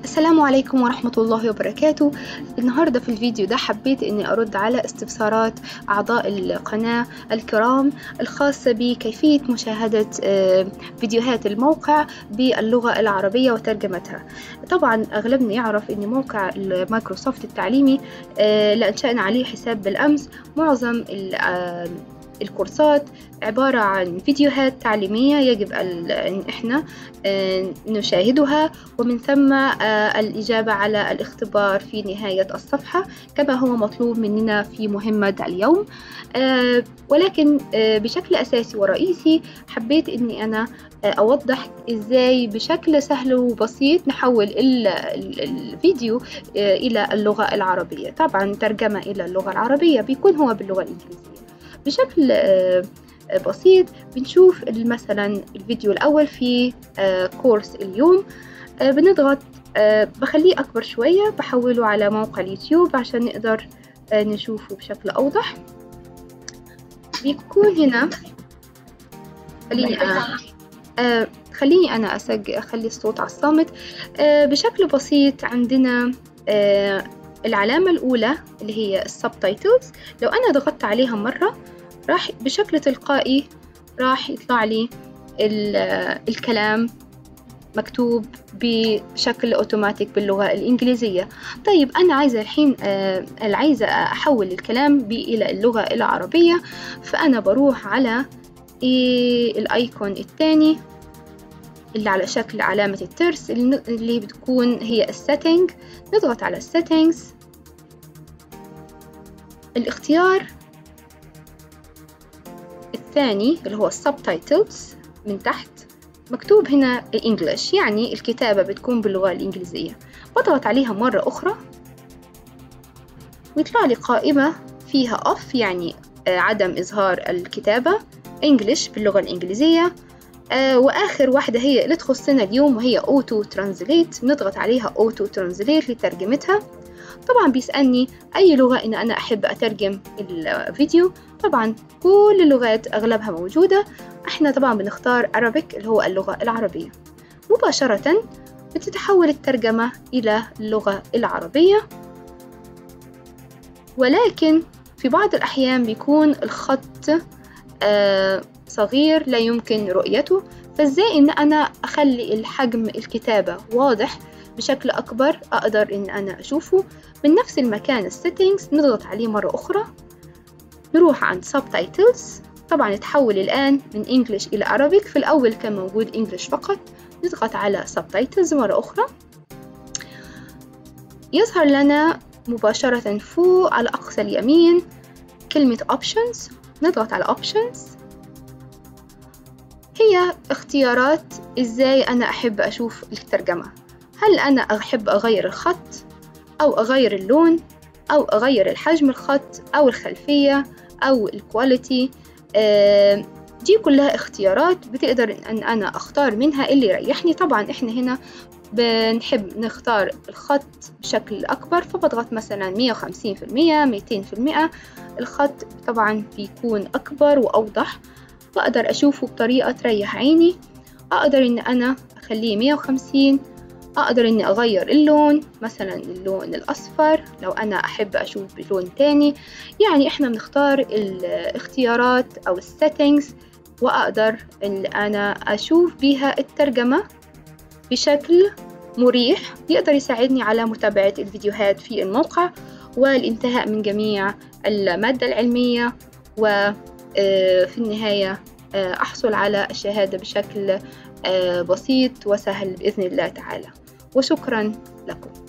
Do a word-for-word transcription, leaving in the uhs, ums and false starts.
السلام عليكم ورحمة الله وبركاته. النهاردة في الفيديو ده حبيت أني أرد على استفسارات أعضاء القناة الكرام الخاصة بكيفية مشاهدة فيديوهات الموقع باللغة العربية وترجمتها. طبعا أغلبنا يعرف أن موقع مايكروسوفت التعليمي لأنشأنا عليه حساب بالأمس. معظم الكورسات عبارة عن فيديوهات تعليمية يجب أن إحنا نشاهدها، ومن ثم الإجابة على الاختبار في نهاية الصفحة كما هو مطلوب مننا في مهمة اليوم. ولكن بشكل أساسي ورئيسي حبيت أني أنا أوضح إزاي بشكل سهل وبسيط نحول الفيديو إلى اللغة العربية. طبعا ترجمة إلى اللغة العربية بيكون هو باللغة الإنجليزية بشكل بسيط. بنشوف مثلا الفيديو الأول في كورس اليوم، بنضغط بخليه أكبر شوية، بحوله على موقع اليوتيوب عشان نقدر نشوفه بشكل أوضح. بيكون هنا خليني أنا آه خليني أنا أسج أخلي الصوت على الصامت. آه بشكل بسيط عندنا آه العلامة الأولى اللي هي السبتايتلز. لو أنا ضغطت عليها مرة راح بشكل تلقائي راح يطلع لي الكلام مكتوب بشكل أوتوماتيك باللغة الإنجليزية. طيب أنا عايزة الحين آه عايزة أحول الكلام إلى اللغة العربية، فأنا بروح على إيه الآيكون الثاني اللي على شكل علامة الترس اللي بتكون هي السيتنج. نضغط على السيتنجز. الاختيار الثاني اللي هو السبتايتلز من تحت مكتوب هنا English، يعني الكتابة بتكون باللغة الإنجليزية. بضغط عليها مرة أخرى ويطلع لي قائمة فيها off، يعني عدم إظهار الكتابة English باللغة الإنجليزية. آه وآخر واحدة هي اللي تخصنا اليوم وهي Auto Translate. نضغط عليها Auto Translate لترجمتها. طبعا بيسألني أي لغة إن أنا أحب أترجم الفيديو. طبعا كل اللغات أغلبها موجودة، إحنا طبعا بنختار Arabic اللي هو اللغة العربية. مباشرة بتتحول الترجمة إلى اللغة العربية، ولكن في بعض الأحيان بيكون الخط آه صغير لا يمكن رؤيته. فإزاي إن أنا أخلي الحجم الكتابة واضح بشكل أكبر أقدر إن أنا أشوفه؟ من نفس المكان السيتنجز نضغط عليه مرة أخرى، نروح عند Subtitles. طبعا يتحول الآن من English إلى Arabic. في الأول كان موجود English فقط. نضغط على Subtitles مرة أخرى، يظهر لنا مباشرة فوق على أقصى اليمين كلمة Options. نضغط على Options. هي اختيارات إزاي أنا أحب أشوف الترجمة. هل أنا أحب أغير الخط أو أغير اللون أو أغير الحجم الخط أو الخلفية أو الكواليتي؟ آه دي كلها اختيارات بتقدر أن أنا أختار منها اللي يريحني. طبعا إحنا هنا بنحب نختار الخط بشكل أكبر، فبضغط مثلا مية وخمسين في المية ميتين في المية. الخط طبعا بيكون أكبر وأوضح، وأقدر أشوفه بطريقة تريح عيني. أقدر إن أنا أخليه مية وخمسين. أقدر إني أغير اللون، مثلا اللون الأصفر لو أنا أحب أشوف بلون تاني. يعني إحنا بنختار الاختيارات أو السيتنجز، وأقدر إن أنا أشوف بيها الترجمة بشكل مريح يقدر يساعدني على متابعة الفيديوهات في الموقع والانتهاء من جميع المادة العلمية، وفي النهاية أحصل على الشهادة بشكل بسيط وسهل بإذن الله تعالى. وشكرا لكم.